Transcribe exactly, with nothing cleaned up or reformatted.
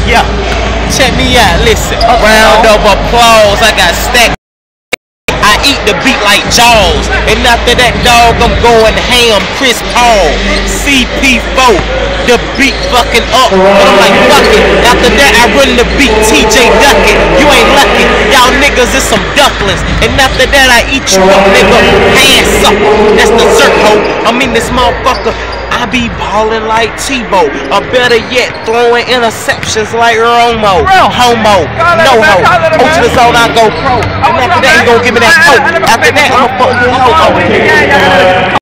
Yeah, check me out, listen. Round of applause, I got stacked. I eat the beat like Jaws. And after that, dog, I'm going ham. Chris Paul, C P four, the beat fucking up. But I'm like, fuck it. After that, I run the beat, T J Duckett. You ain't lucky. Y'all niggas is some ducklings. And after that, I eat you up, nigga. Ass up. That's the dessert hoe. I mean, this motherfucker. I be ballin' like Tebow, or better yet, throwing interceptions like Romo. Homo, no ho. O to the zone, I go pro. And after that, you gon' give me that coat. After that, I'ma fuck you hoe.